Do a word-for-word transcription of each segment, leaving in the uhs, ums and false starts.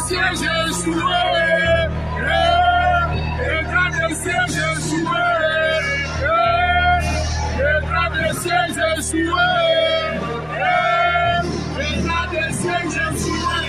siège échoué, état de siège échoué, état de siège échoué, état de siège échoué.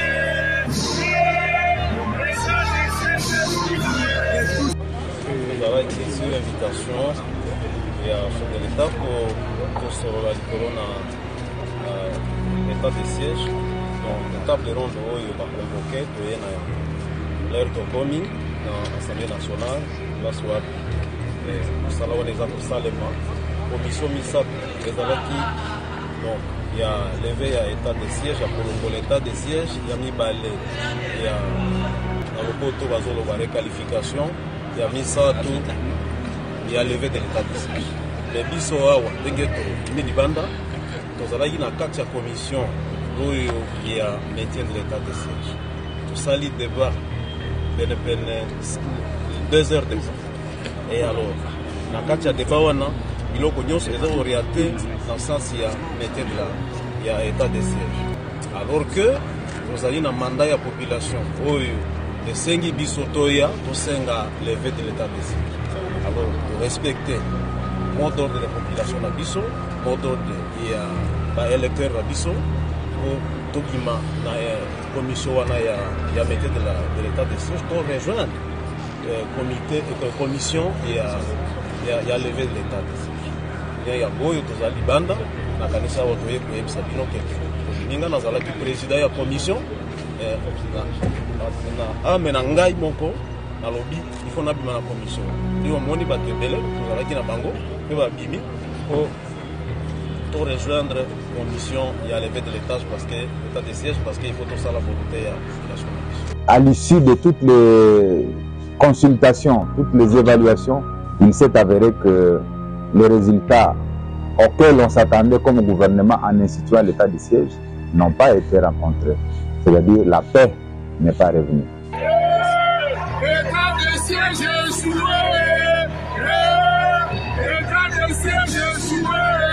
Nous avons été sur l'invitation et à chef de l'État pour pour se relayer dans l'état de siège. Donc, la table ronde où va convoquer pour l'heure de commis dans l'Assemblée nationale, la soirée. Nous allons les accorder la commission MISAP, les qui donc il y a levé à état de siège, pour l'état de siège, il y a mis balai, il y a dans le poteau de la qualification, il y a mis ça tout, il y a levé de l'état de siège. Les biso awa, dengeto, milibanda, nous allons y avoir quatre commissions. Il y a maintien de l'état de siège. Tout ça, le débat, deux heures de temps. Et alors, dans le cas de débat, il y a orienté dans le sens qu'il y a maintien de l'état de siège. Alors que nous avons un mandat de la population, de Sengi Bisotoya, pour lever de l'état de siège. Alors, pour respecter le mot d'ordre de la population de Bisso, le mot d'ordre de l'électeur de Bisso, pour document na commission wana ya ya métier de la de l'état de siège pour rejoindre comité commission ya ya ya levé de l'état de siège ya ya boyo tozali banda na kanisa watu yetu yebisa bino ke ninga nazala ki président ya commission eh na amena ngai moko na lobby il faut na bima na commission ni omoni batebele tozala ki na bango pe ba bimi o pour rejoindre la commission et à lever de l'état parce que l'état de siège parce qu'il faut tout ça la volonté à la population. À l'issue de toutes les consultations, toutes les évaluations, il s'est avéré que les résultats auxquels on s'attendait comme gouvernement en instituant l'état de siège n'ont pas été rencontrés. C'est-à-dire la paix n'est pas revenue. État de siège échoué, état de siège échoué.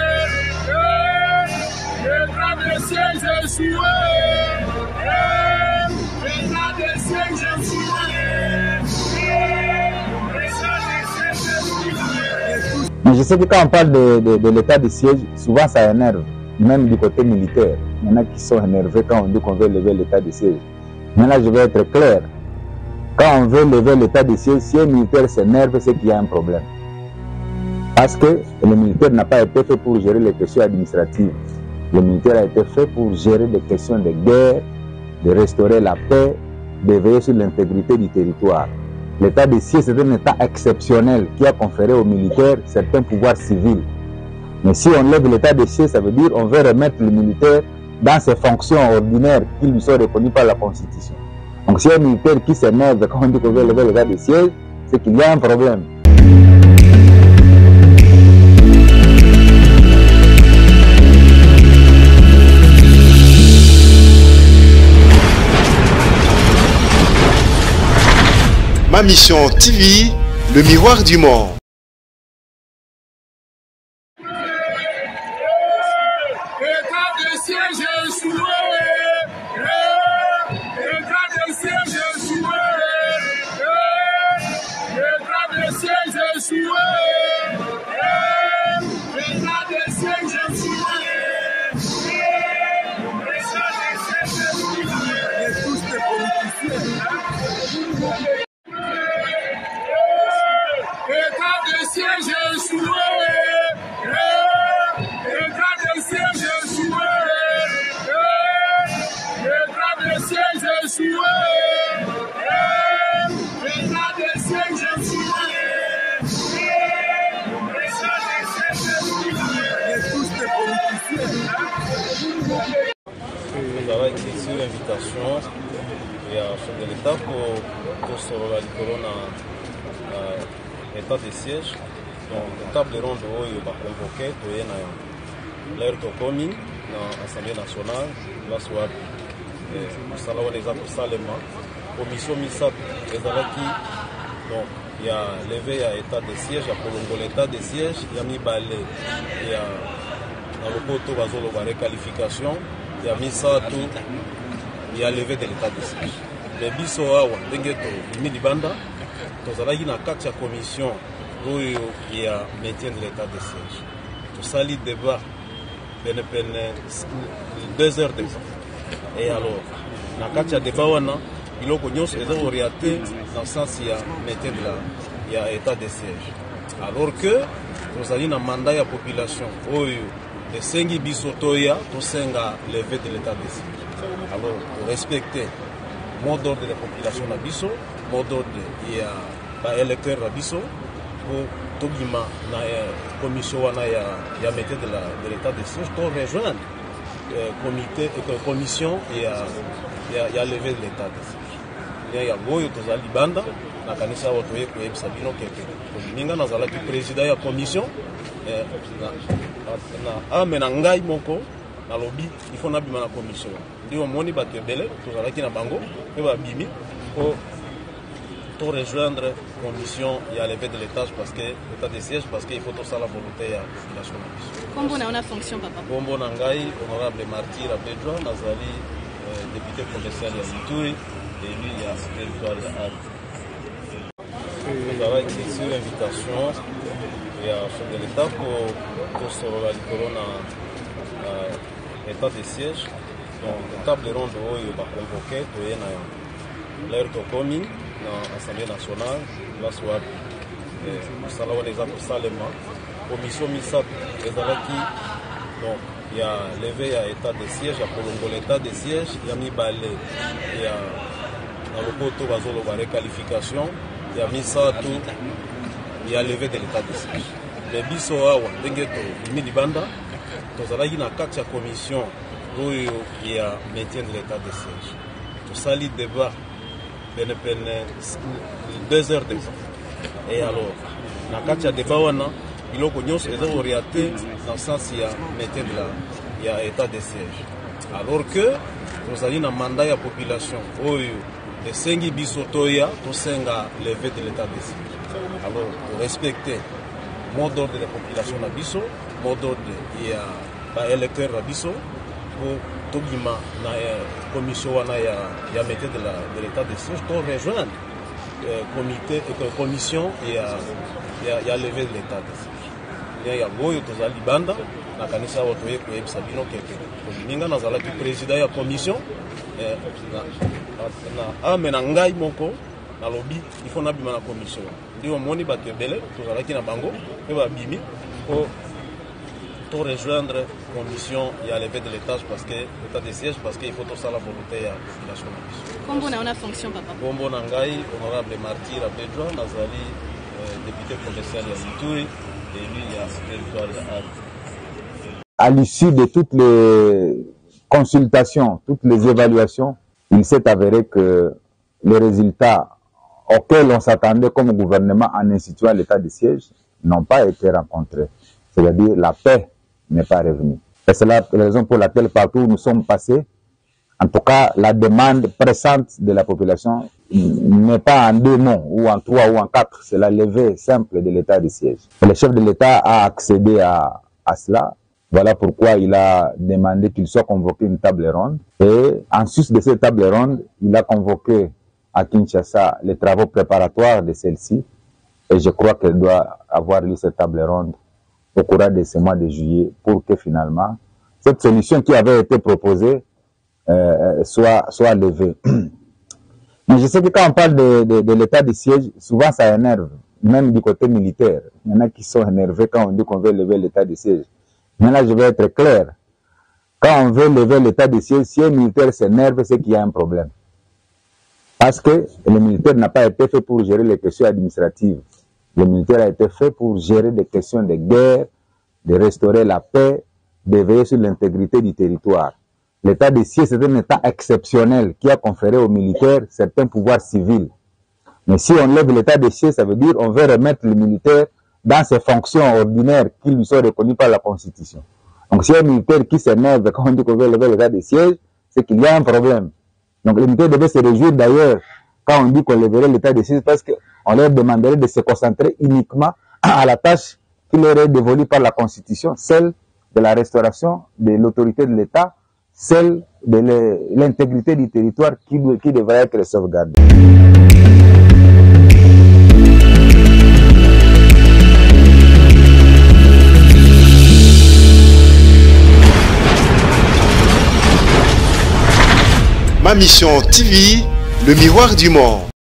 État de siège échoué, état de siège échoué, mais je sais que quand on parle de, de, de l'état de siège, souvent ça énerve, même du côté militaire. Il y en a qui sont énervés quand on dit qu'on veut lever l'état de siège. Mais là, je vais être clair. Quand on veut lever l'état de siège, si un militaire s'énerve, c'est qu'il y a un problème. Parce que le militaire n'a pas été fait pour gérer les questions administratives. Le militaire a été fait pour gérer des questions de guerre, de restaurer la paix, de veiller sur l'intégrité du territoire. L'état de siège, c'est un état exceptionnel qui a conféré aux militaires certains pouvoirs civils. Mais si on lève l'état de siège, ça veut dire qu'on veut remettre le militaire dans ses fonctions ordinaires qui lui sont reconnues par la Constitution. Donc si un militaire qui s'énerve quand on dit qu'on veut lever l'état de siège, c'est qu'il y a un problème. Ma Mission T V, le miroir du monde. état de siège échoué, état de siège échoué, état de siège échoué, état de siège échoué. État de siège échoué, état de siège échoué, état de siège échoué, état de siège échoué. Nous avons été sur l'invitation et à chef de l'État pour pour se relayer dans l'état de siège. Donc, la table ronde où va convoquer pour l'heure de commis dans l'Assemblée nationale, la soirée. Nous allons les accorder la commission MISAP, les qui donc il y a levé à état de siège, pour l'état de siège, il y a mis balai, il y a dans le poteau de la qualification, il y a mis ça tout, il y a levé de l'état de siège. mais biso awa ndenge tobimi libanda tozalaki na kati ya commission oyo ya maintien de l'état de siège tosali débat pene pene deux heures de temps. Et alors na kati ya débat wana biloko nyonso eza orienté dans sens ya maintien de la ya état de siège, alors que tozali na mandat ya population oyo esengi biso toya tosenga levé de l'état de siège. Alors pour respecter mot d'ordre de la population na biso, mot d'ordre ya ba électeur na biso, pour tobima na commission wana ya ya maintien de la de l'état de siège to rejoindre euh, comité euh, commission ya ya ya levé de l'état de siège. Ya ya boyo tozali banda na kanisa wato yeko yebisa bino keke ninga nazalaki président ya commission eh, na na amena ngai moko na lobby il faut na bima na commission ndio moni bato ebele tozalaki na bango pe babimi po to rejoindre commission ya levé de l'état parce que l'état de siège parce que il faut tout ça la volonté ya population. Kombo na ona fonction papa. Kombo na ngai honorable Martyr Pedro nazali euh, député provincial ya Ituri et lui il y a territoire ya Ari. Nous avons été sur l'invitation ya chef de l'état pour pour sorola likolo na état de siège. Donc table ronde oyo ba convoqué to yena l'air to komi na Assemblée nationale place wapi mosala wana eza kosalema commission misato ezalaki donc ya levé ya état de siège ya kolongola état de siège ya mibale ya na lopoto bazoloba requalification ya misato ya levé de l'état de siège. Mais biso awa ndenge tobimi libanda tozalaki na kati ya commission oyo ya maintien de l'état de siège tosali débat pene pene deux heures de temps. Et alors na kati ya débat wana biloko nyonso eza orienté dans sens ya maintien de la ya état de siège, alors que tozali na mandat ya population oyo esengi biso toya tosenga levé de l'état de siège. Alors pour respecter mot d'ordre de la population na biso, mot d'ordre ya ba électeur na biso, pour tobima na commission wana ya ya maintien de la de l'état de siège to rejoindre euh, comité euh, commission ya ya ya levé de l'état de siège. Ya ya boyo tozali banda na kanisa wato yeko yebisa bino keke ninga nazalaki président ya commission eh, na na amena ngai moko na lobby il faut na bima na commission ndio moni bato ebele tozalaki na bango pe babimi po to rejoindre commission ya levé de l'état parce que l'état de siège parce que il faut tout ça la volonté ya population. Kombo na ona fonction papa. Kombo na ngai honorable Martyr Pedro nazali euh, député provincial ya Ituri et lui il y a territoire ya Ari. À l'issue de toutes les consultations, toutes les évaluations, il s'est avéré que les résultats auxquels on s'attendait comme gouvernement en instituant l'état de siège n'ont pas été rencontrés. C'est-à-dire la paix n'est pas revenue. Et c'est la raison pour laquelle partout où nous sommes passés, en tout cas la demande pressante de la population n'est pas en deux mots, ou en trois, ou en quatre, c'est la levée simple de l'état de siège. Et le chef de l'État a accédé à, à cela. Voilà pourquoi il a demandé qu'il soit convoqué une table ronde. Et en sus de cette table ronde, il a convoqué à Kinshasa les travaux préparatoires de celle-ci. Et je crois qu'elle doit avoir lieu cette table ronde au courant de ce mois de juillet pour que finalement cette solution qui avait été proposée euh, soit, soit levée. Mais je sais que quand on parle de, de, de l'état de siège, souvent ça énerve, même du côté militaire. Il y en a qui sont énervés quand on dit qu'on veut lever l'état de siège. Mais là, je vais être clair. Quand on veut lever l'état de siège, si un militaire s'énerve, c'est qu'il y a un problème. Parce que le militaire n'a pas été fait pour gérer les questions administratives. Le militaire a été fait pour gérer des questions de guerre, de restaurer la paix, de veiller sur l'intégrité du territoire. L'état de siège, c'est un état exceptionnel qui a conféré aux militaires certains pouvoirs civils. Mais si on lève l'état de siège, ça veut dire qu'on veut remettre le militaire dans ses fonctions ordinaires qui lui sont reconnues par la Constitution. Donc si un militaire qui s'énerve quand on dit qu'on veut lever l'état de siège, c'est qu'il y a un problème. Donc les militaires devaient se réjouir d'ailleurs quand on dit qu'on leverait l'état de siège parce qu'on leur demanderait de se concentrer uniquement à la tâche qui leur est dévolue par la Constitution, celle de la restauration de l'autorité de l'État, celle de l'intégrité du territoire qui, qui devrait être sauvegardée. Ma mission T V, le miroir du monde.